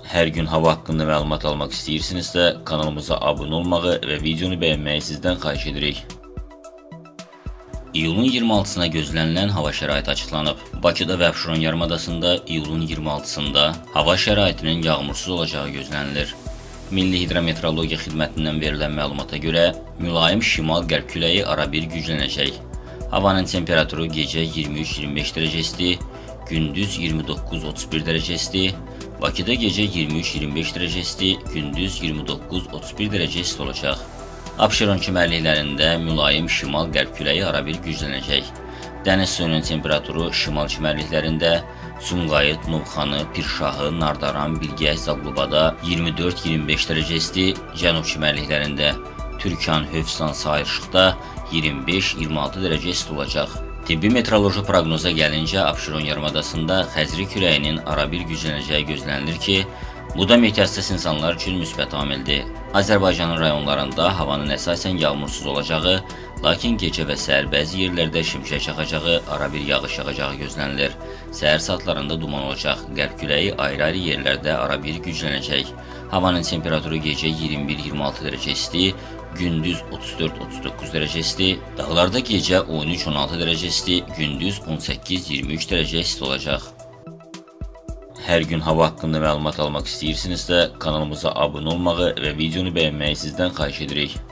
Hər gün hava haqqında məlumat almaq istəyirsinizsə, kanalımıza abunə olmağı və videonu bəyənməyi sizdən xahiş edirik. İyulun 26-sına gözlənilən hava şəraiti açıqlanıb. Bakıda və Abşeron yarımadasında iyulun 26-sında hava şəraitinin yağmursuz olacağı gözlənilir. Milli Hidrometeorologiya Xidmətindən verilən məlumata görə mülayim şimal-qərb küləyi arabir güclənəcək. Havanın temperaturu gecə 23-25 dərəcə isti, gündüz 29-31 dərəcə isti, Bakıda gecə 23-25 dərəcə isti, gündüz 29-31 dərəcə isti olacaq. Abşeron çimərliklərində mülayim şimal-qərb küləyi arabir güclənəcək. Dəniz suyunun temperaturu şimal çimərliklərində Sumqayıt, Novxanı, Pirşahı, Nardaran, Bilgəy, Zablubada 24-25 dərəcə isti, cənub çimərliklərində Türkan, Hövsan, Sayırşıqda 25-26 dərəcə isti olacaq. Tibbi meteoroloji proqnoza gəlincə, Abşeron yarımadasında xəzri küləyinin arabir güclənəcəyi gözlənilir ki, bu da meteoroloji insanlar üçün müsbət amildir. Azərbaycanın rayonlarında havanın əsasən yağmursuz olacağı, lakin gecə və səhər bəzi yerlərdə şimşək çaxacağı, arabir yağış yağacağı gözlənilir. Səhər saatlarında duman olacaq, qərb küləyi ayrı-ayrı yerlərdə arabir güclənəcək. Havanın temperaturu gecə 21-26 dərəcə isti, gündüz 34-39 dərəcə isti, dağlarda gecə 13-16 dərəcə isti, gündüz 18-23 dərəcə isti olacaq. Hər gün hava haqqında məlumat almaq istəyirsinizsə, kanalımıza abunə olmağı və videonu bəyənməyi sizdən xahiş edirik.